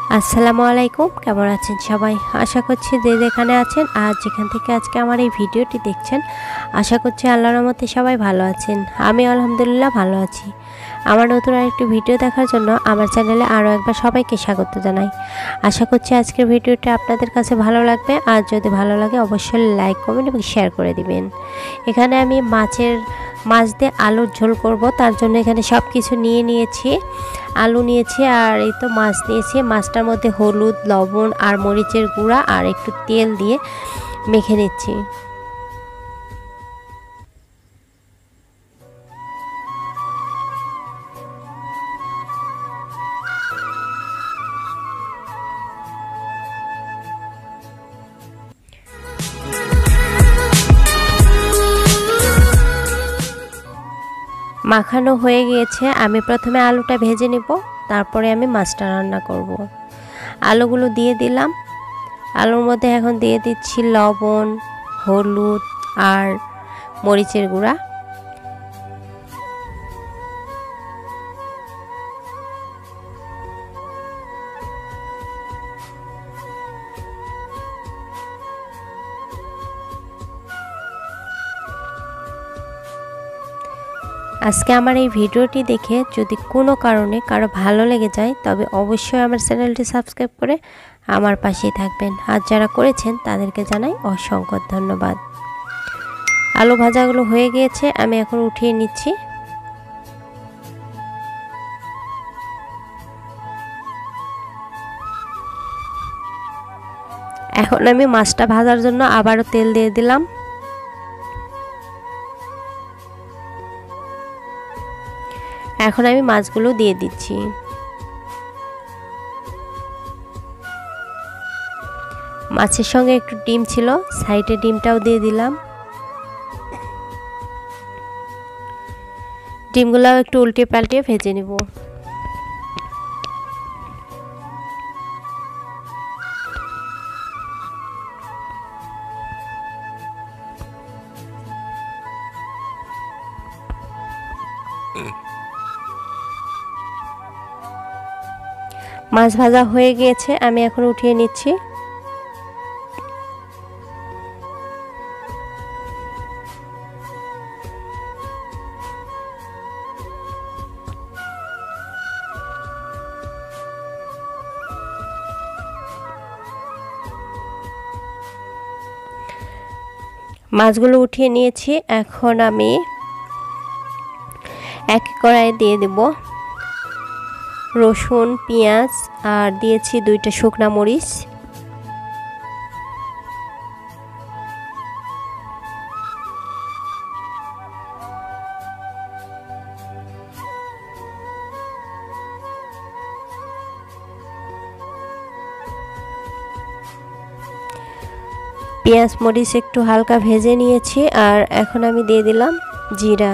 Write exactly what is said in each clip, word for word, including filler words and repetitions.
আসসালামু আলাইকুম, কেমন আছেন সবাই? আশা করছি যে যেখানে আছেন আর যেখান থেকে আজকে আমার এই ভিডিওটি দেখছেন, আশা করছি আল্লাহর রহমতে সবাই ভালো আছেন। আমি আলহামদুলিল্লাহ ভালো আছি। আমার নতুন আরেকটি ভিডিও দেখার জন্য আমার চ্যানেলে আরও একবার সবাইকে স্বাগত জানাই। আশা করছি আজকের ভিডিওটা আপনাদের কাছে ভালো লাগবে, আর যদি ভালো লাগে অবশ্যই লাইক, কমেন্ট এবং শেয়ার করে দিবেন। এখানে আমি মাছের মাছ দিয়ে আলুর ঝোল করব, তার জন্য এখানে সব কিছু নিয়ে নিয়েছি। আলু নিয়েছি আর এই তো মাছ নিয়েছি। মাছটার মধ্যে হলুদ, লবণ আর মরিচের গুঁড়া আর একটু তেল দিয়ে মেখে নিচ্ছি। মাখানো হয়ে গিয়েছে। আমি প্রথমে আলুটা ভেজে নেব, তারপরে আমি মাছটা রান্না করব। আলুগুলো দিয়ে দিলাম। আলুর মধ্যে এখন দিয়ে দিচ্ছি লবণ, হলুদ আর মরিচের গুঁড়া। আজকে আমার এই ভিডিওটি দেখে যদি কোনো কারণে কারো ভালো লেগে যায়, তবে অবশ্যই আমার চ্যানেলটি সাবস্ক্রাইব করে আমার পাশেই থাকবেন। আর যারা করেছেন তাদেরকে জানাই অসংখ্য ধন্যবাদ। আলু ভাজাগুলো হয়ে গিয়েছে, আমি এখন উঠিয়ে নিচ্ছি। এখন আমি মাছটা ভাজার জন্য আবারও তেল দিয়ে দিলাম। এখন আমি মাছগুলো দিয়ে দিচ্ছি। মাছের সঙ্গে একটু ডিম ছিল, সাইডে ডিমটাও দিয়ে দিলাম। ডিমগুলোও একটু উল্টে পাল্টে ভেজে নেব। মাছ ভাজা হয়ে গিয়েছে, আমি এখন উঠিয়ে নিচ্ছি। মাছগুলো উঠিয়ে নিয়েছি। এখন আমি এক কড়াইয়ে দিয়ে দেব রসুন, পেঁয়াজ আর দিয়েছি দুইটা শুকনা মরিচ। পেঁয়াজ মরিচ একটু হালকা ভেজে নিয়েছি, আর এখন আমি দিয়ে দিলাম জিরা।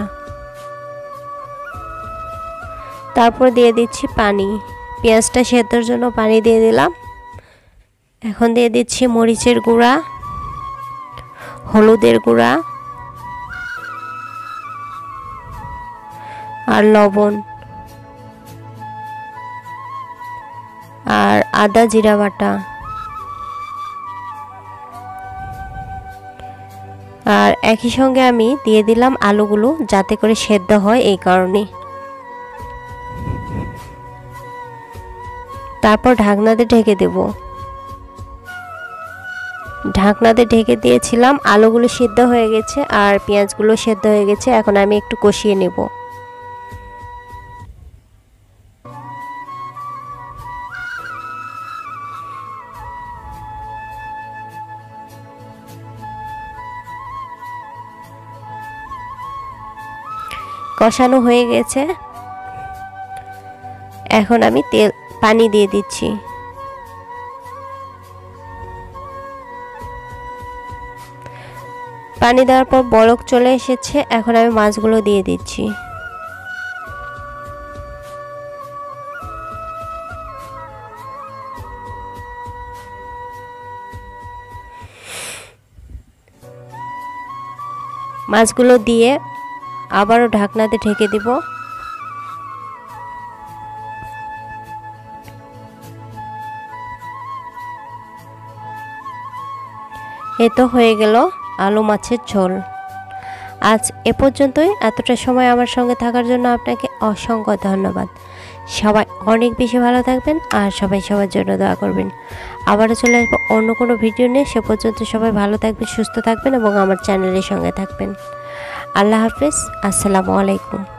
তারপর দিয়ে দিচ্ছি পানি। পেঁয়াজটা সেদ্ধর জন্য পানি দিয়ে দিলাম। এখন দিয়ে দিচ্ছি মরিচের গুঁড়া, হলুদের গুঁড়া আর লবণ আর আদা জিরা বাটা। আর একই সঙ্গে আমি দিয়ে দিলাম আলুগুলো, যাতে করে সেদ্ধ হয় এই কারণে। তারপর ঢাকনাতে ঢেকে দেব। ঢাকনাতে ঢেকে দিয়েছিলাম। আলুগুলো সেদ্ধ হয়ে গেছে আর পেঁয়াজগুলো সেদ্ধ হয়ে গেছে। এখন আমি একটু কষিয়ে নেব। কষানো হয়ে গেছে, এখন আমি তেল পানি দিয়ে দিচ্ছি। পানি দেওয়ার পর বলক চলে এসেছে। এখন আমি মাছগুলো দিয়ে দিচ্ছি। মাছগুলো দিয়ে আবারও ঢাকনাতে ঢেকে দিব। এ তো হয়ে গেল আলু মাছের ঝোল। আজ এ পর্যন্তই। এতটা সময় আমার সঙ্গে থাকার জন্য আপনাকে অসংখ্য ধন্যবাদ। সবাই অনেক বেশি ভালো থাকবেন আর সবাই সবার জন্য দোয়া করবেন। আবারও চলে আসবো অন্য কোনো ভিডিও নিয়ে। সে পর্যন্ত সবাই ভালো থাকবেন, সুস্থ থাকবেন এবং আমার চ্যানেলের সঙ্গে থাকবেন। আল্লাহ হাফেজ। আসসালামু আলাইকুম।